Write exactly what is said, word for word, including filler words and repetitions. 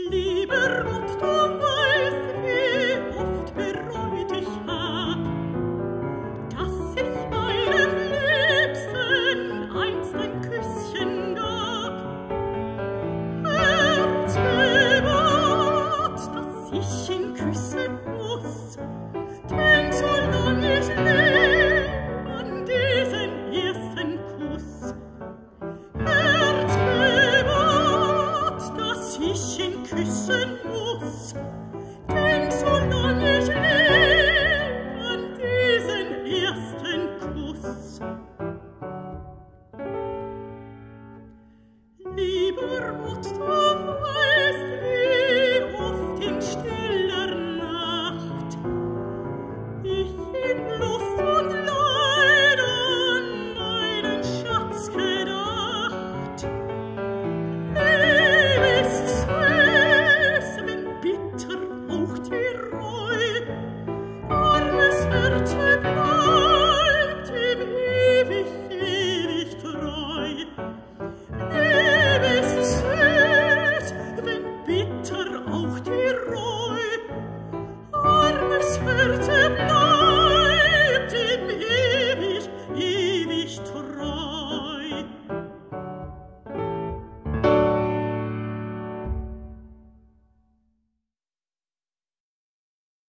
Lieber Gott, du weißt, wie oft bereut ich hab, dass ich meinem Liebsten einst ein Küsschen gab. Herz bewahrt, dass ich ihn küssen muss, denn solang ich leb an diesen ersten Kuss. Herz bewahrt, dass ich ihn küssen